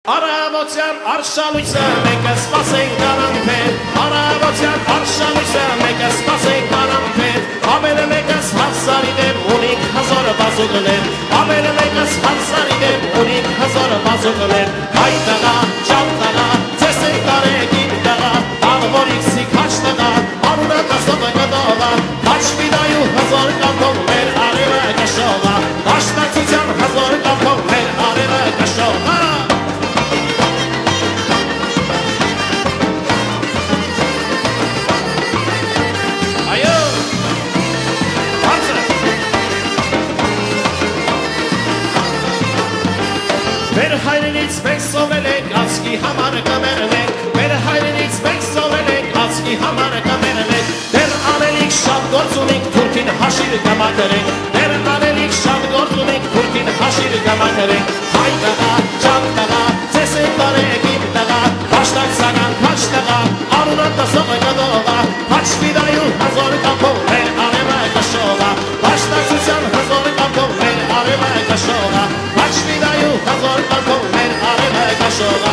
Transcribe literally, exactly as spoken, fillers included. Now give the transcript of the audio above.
Արավոցյան արշալույսը մեկը սպասենք անամպեր Արավոցյան արշալույսը մեկը սպասենք անամպեր Ամենը մեկս հազարի դեմ ունիք հազոր բազուկներ Ամենը մեկս հազարի դեմ ունիք հազոր բազուկներ Հայ տղա, ճապ տղա, ձեզ ենք տարեկին տղա Աղվորիքսի քաչ տղա, անունը տասովը գդովա Քաչ վիդայու հազոր կամքով մեր արևը կշողա Աշտացության հազոր կամքով մեր արևը կշողա Մեր հայրենից մենք սովրել ենք ասկի համար կմերնենք Մեր հայրենից մենք սովրել ենք ասկի համար կմերնենք Դեր անելիք շատ գործ ունենք թուրքին հաշիր կմակրենք Դեր անելիք շատ գործ ունենք թուրքին հաշիր կմակրենք Հայ տղա, ճապ տղա, ձեզ ենք տարեկին տղա Հաշտակցական քաչ տղա, անունը տասովը գդովա Քաչ վիդայու հազոր կամքով մեր արևը կշողա Հաշտակցության հազոր կամքով մեր արևը կշողա Քաչ վիդայու հազոր կամքով մեր արևը կշողա